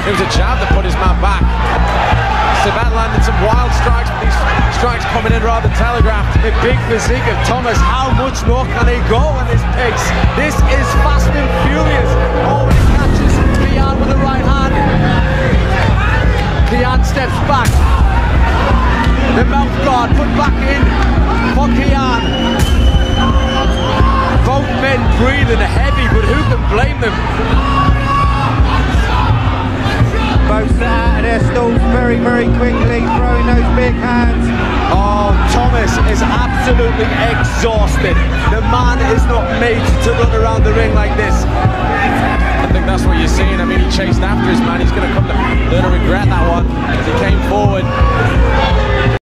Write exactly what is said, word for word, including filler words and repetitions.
It was a jab that put his man back. Sabet landed some wild strikes, but these strikes coming in rather telegraphed. The big physique of Thomas, how much more can he go on this pace? This is fast and furious. Oh, when he catches Kian with the right hand. Kian steps back. The mouth guard put back in for Kian. Both men breathing heavy, but who can blame them? Both set out of their stalls very, very quickly, throwing those big hands. Oh, Thomas is absolutely exhausted. The man is not made to run around the ring like this. I think that's what you're seeing. I mean, he chased after his man. He's going to come to learn to regret that one as he came forward.